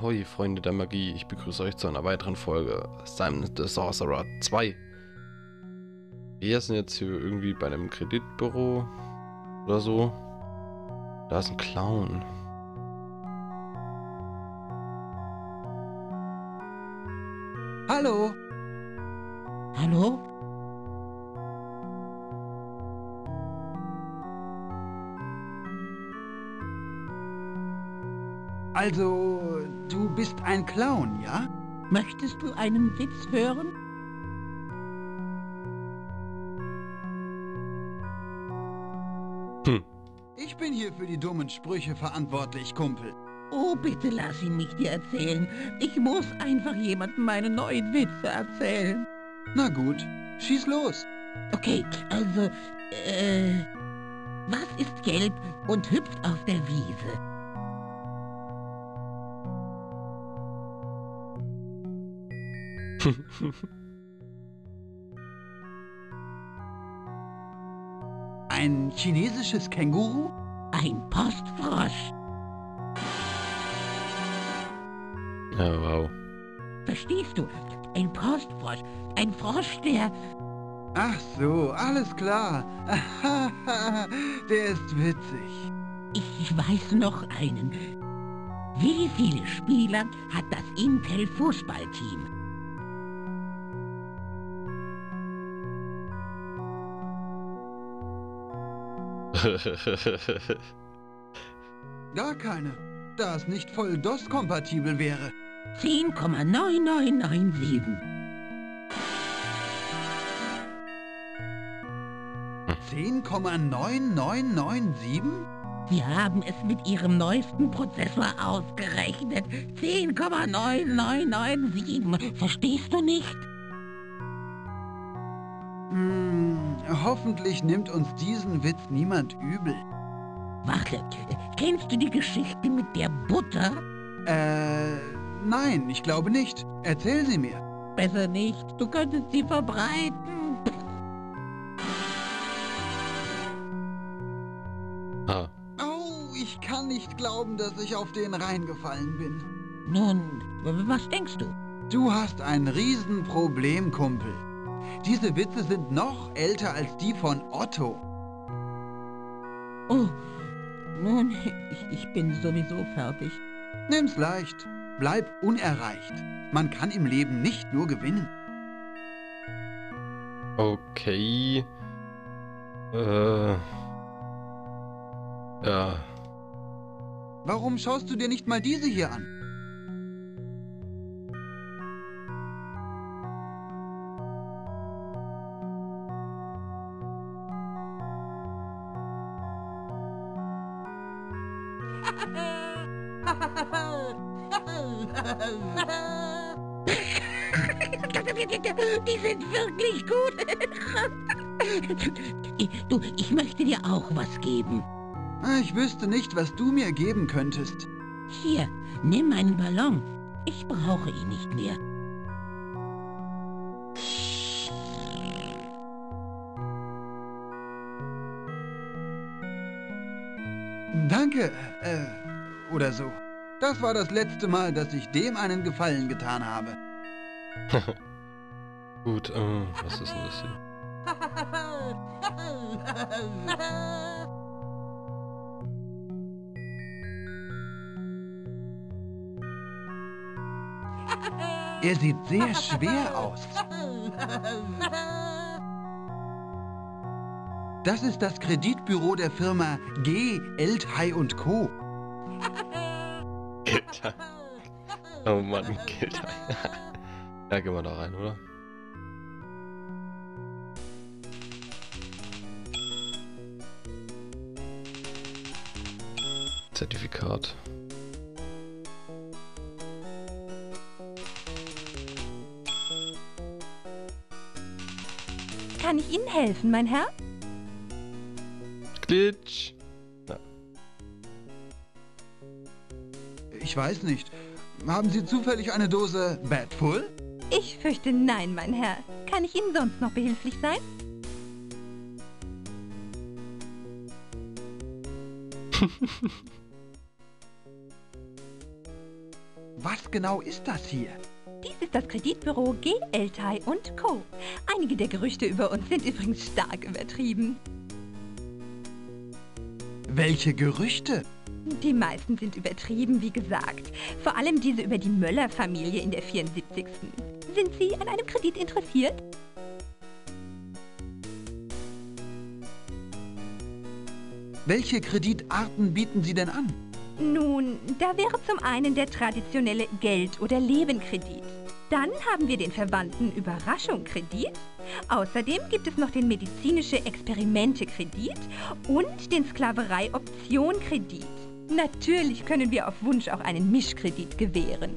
Ahoi, Freunde der Magie, ich begrüße euch zu einer weiteren Folge Simon the Sorcerer 2. Wir sind jetzt hier irgendwie bei einem Kreditbüro oder so. Da ist ein Clown. Hallo? Hallo? Also, du bist ein Clown, ja? Möchtest du einen Witz hören? Ich bin hier für die dummen Sprüche verantwortlich, Kumpel. Oh, bitte lass ihn mich dir erzählen. Ich muss einfach jemandem meine neuen Witze erzählen. Na gut, schieß los. Okay, also, was ist gelb und hüpft auf der Wiese? Ein chinesisches Känguru? Ein Postfrosch. Ja, wow. Verstehst du? Ein Postfrosch. Ein Frosch, der... Ach so, alles klar. Der ist witzig. Ich weiß noch einen. Wie viele Spieler hat das Intel-Fußballteam? Gar keine, da es nicht voll DOS-kompatibel wäre. 10,9997. 10,9997? Sie haben es mit Ihrem neuesten Prozessor ausgerechnet. 10,9997. Verstehst du nicht? Hoffentlich nimmt uns diesen Witz niemand übel. Warte, kennst du die Geschichte mit der Butter? Nein, ich glaube nicht. Erzähl sie mir. Besser nicht, du könntest sie verbreiten. Ah. Oh, ich kann nicht glauben, dass ich auf den reingefallen bin. Nun, was denkst du? Du hast ein Riesenproblem, Kumpel. Diese Witze sind noch älter als die von Otto. Oh, nun, ich bin sowieso fertig. Nimm's leicht. Bleib unerreicht. Man kann im Leben nicht nur gewinnen. Okay. Ja. Warum schaust du dir nicht mal diese hier an? Die sind wirklich gut. Du, ich möchte dir auch was geben. Ich wüsste nicht, was du mir geben könntest. Hier, nimm meinen Ballon. Ich brauche ihn nicht mehr. Danke, oder so. Das war das letzte Mal, dass ich dem einen Gefallen getan habe. Gut, was ist denn das hier? Er sieht sehr schwer aus. Das ist das Kreditbüro der Firma G. Elthey und Co. Alter. Oh Mann, Alter. Ja, gehen wir da rein, oder? Zertifikat. Kann ich Ihnen helfen, mein Herr? Glitch. Ja. Ich weiß nicht. Haben Sie zufällig eine Dose Bad Full? Ich fürchte nein, mein Herr. Kann ich Ihnen sonst noch behilflich sein? Was genau ist das hier? Dies ist das Kreditbüro G. Eltai und Co. Einige der Gerüchte über uns sind übrigens stark übertrieben. Welche Gerüchte? Die meisten sind übertrieben, wie gesagt. Vor allem diese über die Möller-Familie in der 74. Sind Sie an einem Kredit interessiert? Welche Kreditarten bieten Sie denn an? Nun, da wäre zum einen der traditionelle Geld- oder Lebenkredit. Dann haben wir den verwandten Überraschungskredit. Außerdem gibt es noch den medizinische Experimente-Kredit und den Sklaverei-Option-Kredit. Natürlich können wir auf Wunsch auch einen Mischkredit gewähren.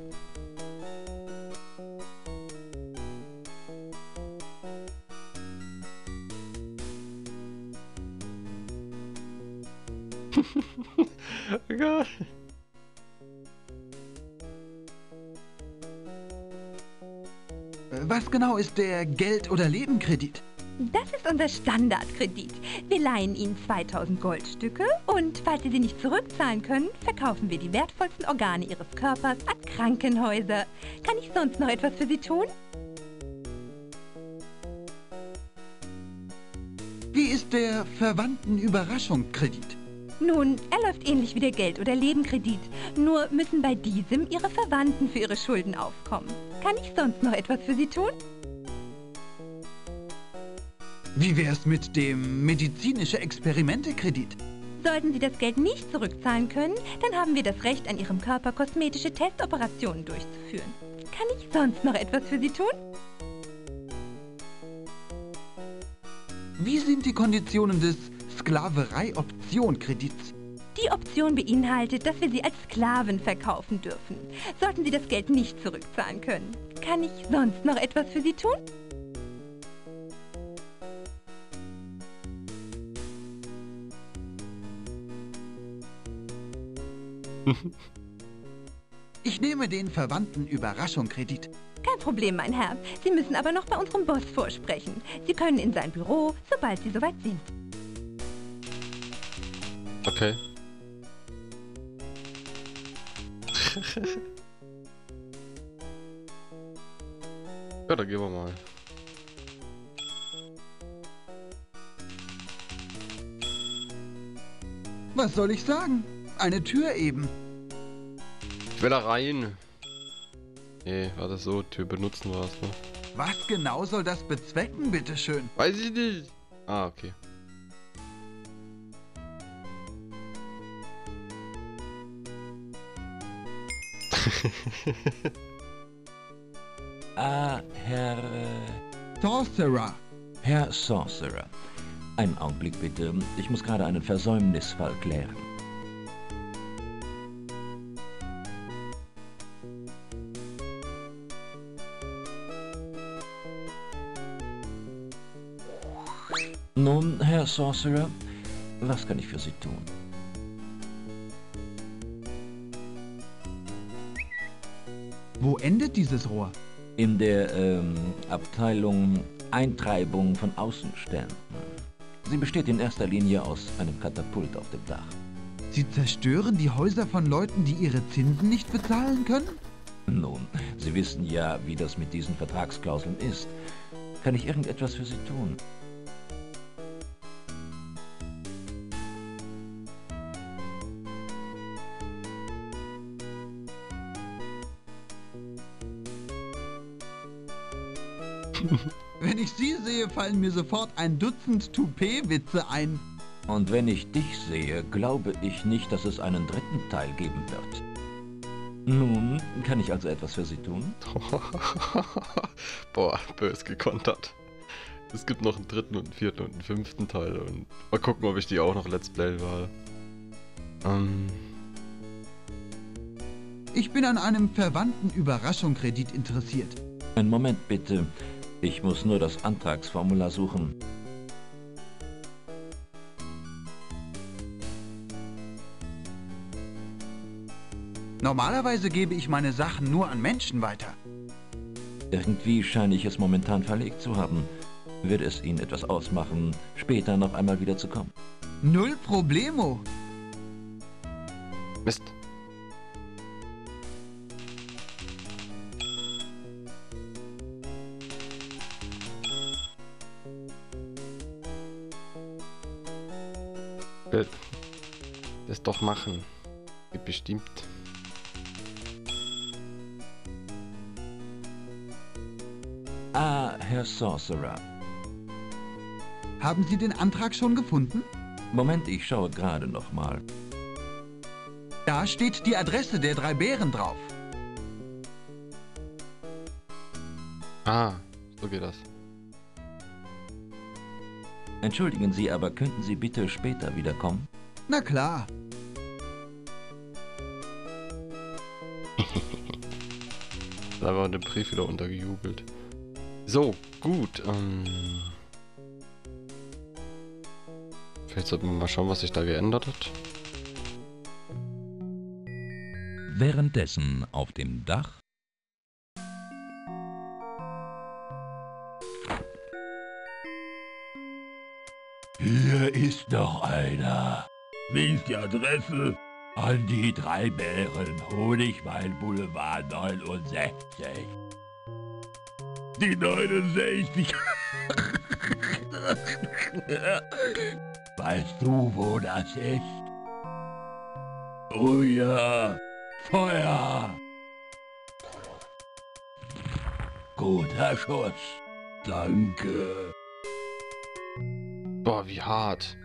Oh Gott. Was genau ist der Geld- oder Lebenkredit? Das ist unser Standardkredit. Wir leihen Ihnen 2000 Goldstücke und falls Sie sie nicht zurückzahlen können, verkaufen wir die wertvollsten Organe Ihres Körpers an Krankenhäuser. Kann ich sonst noch etwas für Sie tun? Wie ist der verwandten Überraschungskredit? Nun, er läuft ähnlich wie der Geld- oder Lebenkredit. Nur müssen bei diesem Ihre Verwandten für Ihre Schulden aufkommen. Kann ich sonst noch etwas für Sie tun? Wie wär's mit dem medizinische Experimente-Kredit? Sollten Sie das Geld nicht zurückzahlen können, dann haben wir das Recht, an Ihrem Körper kosmetische Testoperationen durchzuführen. Kann ich sonst noch etwas für Sie tun? Wie sind die Konditionen des Sklaverei-Option-Kredits? Die Option beinhaltet, dass wir Sie als Sklaven verkaufen dürfen. Sollten Sie das Geld nicht zurückzahlen können. Kann ich sonst noch etwas für Sie tun? Ich nehme den verwandten Überraschungskredit. Kein Problem, mein Herr. Sie müssen aber noch bei unserem Boss vorsprechen. Sie können in sein Büro, sobald Sie soweit sind. Okay. Ja, da gehen wir mal. Was soll ich sagen? Eine Tür eben. Ich will da rein. Nee, war das so? Tür benutzen war es, ne? Was genau soll das bezwecken, bitteschön? Weiß ich nicht. Ah, okay. Sorcerer. Herr Sorcerer. Einen Augenblick bitte. Ich muss gerade einen Versäumnisfall klären. Nun, Herr Sorcerer, was kann ich für Sie tun? Wo endet dieses Rohr? In der Abteilung Eintreibung von Außenständen. Sie besteht in erster Linie aus einem Katapult auf dem Dach. Sie zerstören die Häuser von Leuten, die ihre Zinsen nicht bezahlen können? Nun, Sie wissen ja, wie das mit diesen Vertragsklauseln ist. Kann ich irgendetwas für Sie tun? Wenn ich Sie sehe, fallen mir sofort ein Dutzend Toupet-Witze ein. Und wenn ich dich sehe, glaube ich nicht, dass es einen dritten Teil geben wird. Nun, kann ich also etwas für Sie tun? Boah, bös gekontert. Es gibt noch einen dritten und einen vierten und einen fünften Teil und mal gucken, ob ich die auch noch Let's Play war. Ich bin an einem verwandten Überraschungskredit interessiert. Einen Moment bitte. Ich muss nur das Antragsformular suchen. Normalerweise gebe ich meine Sachen nur an Menschen weiter. Irgendwie scheine ich es momentan verlegt zu haben. Würde es Ihnen etwas ausmachen, später noch einmal wieder zu kommen? Null Problemo. Mist. will das doch machen. Geht bestimmt. Ah, Herr Sorcerer. Haben Sie den Antrag schon gefunden? Moment, ich schaue gerade noch mal. Da steht die Adresse der 3 Bären drauf. Ah, so geht das. Entschuldigen Sie, aber könnten Sie bitte später wiederkommen? Na klar. Da war der Brief wieder untergejubelt. So, gut. Vielleicht sollten wir mal schauen, was sich da geändert hat. Währenddessen auf dem Dach. Hier ist noch einer. Wie ist die Adresse? An die 3 Bären, Honigwein Boulevard 69. Die 69. Weißt du, wo das ist? Oh ja, Feuer. Guter Schuss. Danke. Boah, wie hart.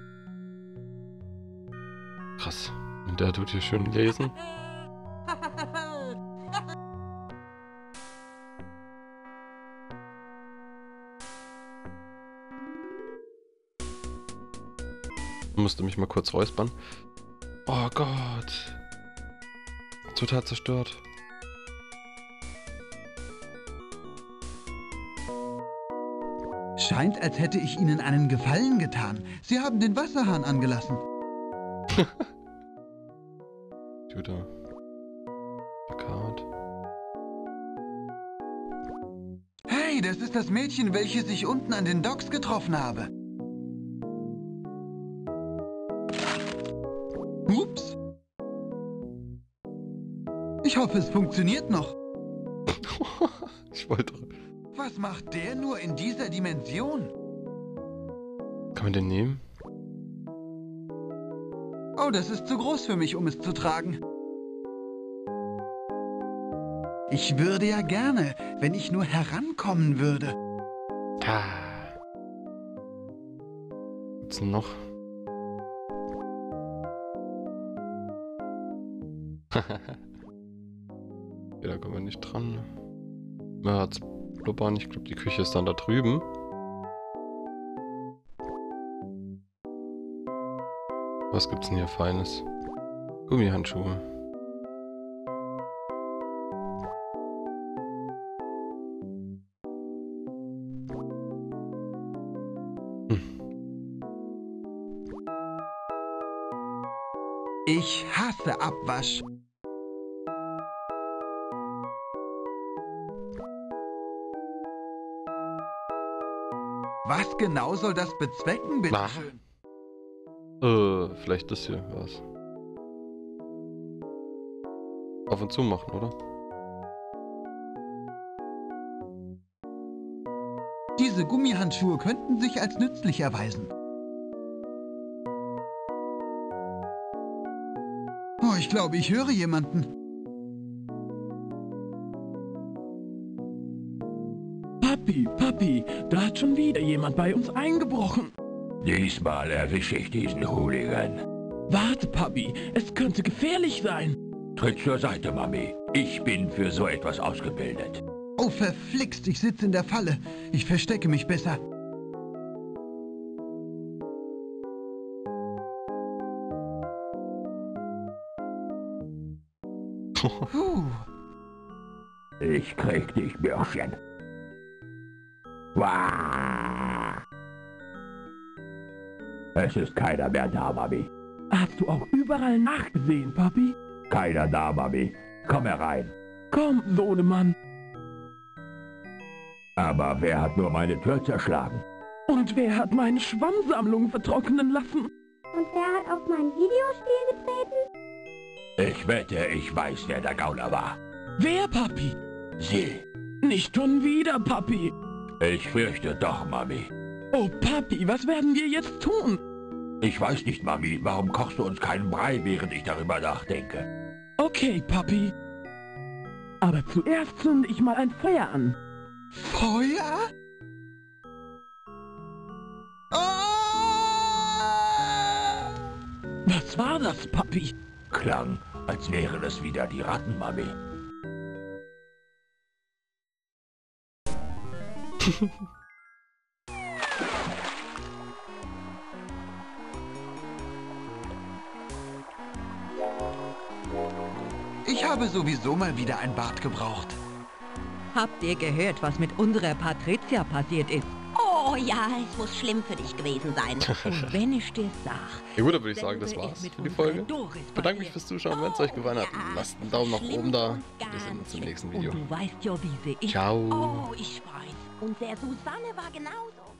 Krass. Und der tut hier schön lesen. Ich musste mich mal kurz räuspern. Oh Gott. Total zerstört. Scheint, als hätte ich Ihnen einen Gefallen getan. Sie haben den Wasserhahn angelassen. Computer. Plakat. Hey, das ist das Mädchen, welches ich unten an den Docks getroffen habe. Ups. Ich hoffe, es funktioniert noch. Ich wollte... Was macht der nur in dieser Dimension? Kann man den nehmen? Oh, das ist zu groß für mich, um es zu tragen. Ich würde ja gerne, wenn ich nur herankommen würde. Ah. Gibt's denn noch? Okay, da kommen wir nicht dran. Ja, hat's blubbern. Ich glaube, die Küche ist dann da drüben. Was gibt's denn hier Feines? Gummihandschuhe. Ich hasse Abwasch. Was genau soll das bezwecken, bitte? Ach. Vielleicht das hier was. Auf und zu machen, oder? Diese Gummihandschuhe könnten sich als nützlich erweisen. Oh, ich glaube, ich höre jemanden. Papi, da hat schon wieder jemand bei uns eingebrochen. Diesmal erwische ich diesen Hooligan. Warte, Papi, es könnte gefährlich sein. Tritt zur Seite, Mami. Ich bin für so etwas ausgebildet. Oh, verflixt, ich sitze in der Falle. Ich verstecke mich besser. Puh. Ich krieg dich, Bürschchen. Wah! Es ist keiner mehr da, Mami. Hast du auch überall nachgesehen, Papi? Keiner da, Mami. Komm herein. Komm, Sohnemann. Aber wer hat nur meine Tür zerschlagen? Und wer hat meine Schwammsammlung vertrocknen lassen? Und wer hat auf mein Videospiel getreten? Ich wette, ich weiß, wer der Gauner war. Wer, Papi? Sie. Nicht schon wieder, Papi. Ich fürchte doch, Mami. Oh, Papi, was werden wir jetzt tun? Ich weiß nicht, Mami, warum kochst du uns keinen Brei, während ich darüber nachdenke? Okay, Papi. Aber zuerst zünde ich mal ein Feuer an. Feuer? Oh! Was war das, Papi? Klang, als wären es wieder die Ratten, Mami. Ich habe sowieso mal wieder ein Bad gebraucht. Habt ihr gehört, was mit unserer Patricia passiert ist? Oh ja, es muss schlimm für dich gewesen sein. Und wenn ich dir sag... Ja gut, dann würde ich sagen, das war's für die Folge. Ich bedanke mich fürs Zuschauen. Wenn es euch gefallen hat, lasst einen Daumen nach oben da. Wir sehen uns im nächsten Video. Und du weißt ja, wie sie ist. Ciao. Oh, ich weiß. Und der Susanne war genauso.